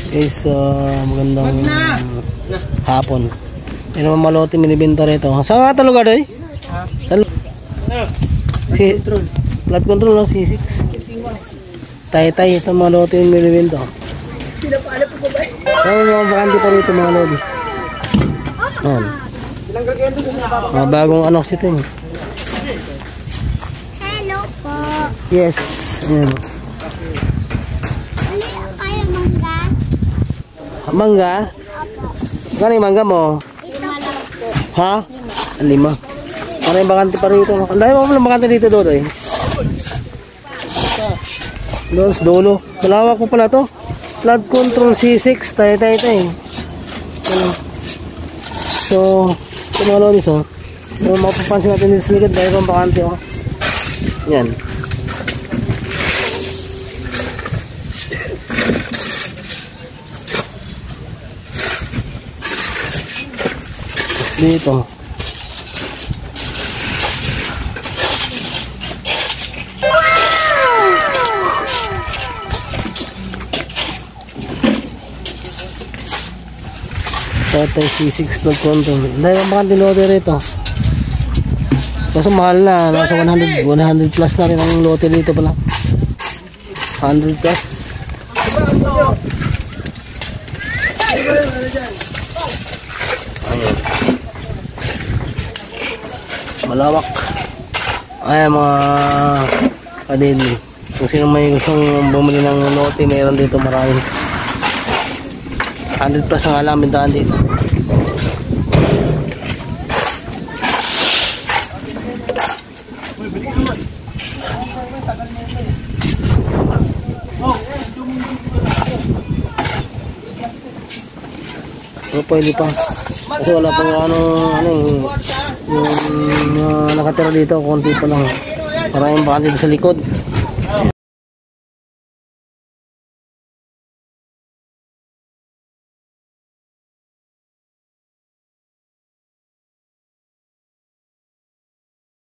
Guys, magandang hapon. Yan naman malote minibenta rito. Saan nga ito lugar doy? Flood control no? C6. Tay-tay, ito malote yung minibenta. Saan mga bakante pa rito mga lodi? Bagong anox ito eh. Hello po. Yes. Ayan. Kaya mangga? Mangga? Gano'n yung mangga mo? Ito lang po. Ha? 5. Ano yung bakante pa rito? Ang dahil mo lang bakante dito doon eh. Doon sa dulo. Malawak po pala to. Flood control C6. Tayo. So, ito mga lonis oh. So, mapapansin natin dito sa likod dahil pang bakante oh. Yan. Dito. Tatay C6 flood control. Dahil ang bakante lote rito. Kaso mahal na. Nasa 100 plus na rin ang lote dito pala. 100 plus. Ayan. Malawak. Ayan mga kadili. Kung sino may gustong bumili ng lote, mayroon dito maraming. 100 plus ang alam bintahan dito. So, pwede pa. Kasi wala pang yung nakatira dito, konti pa lang. Maraming bakante dito sa likod.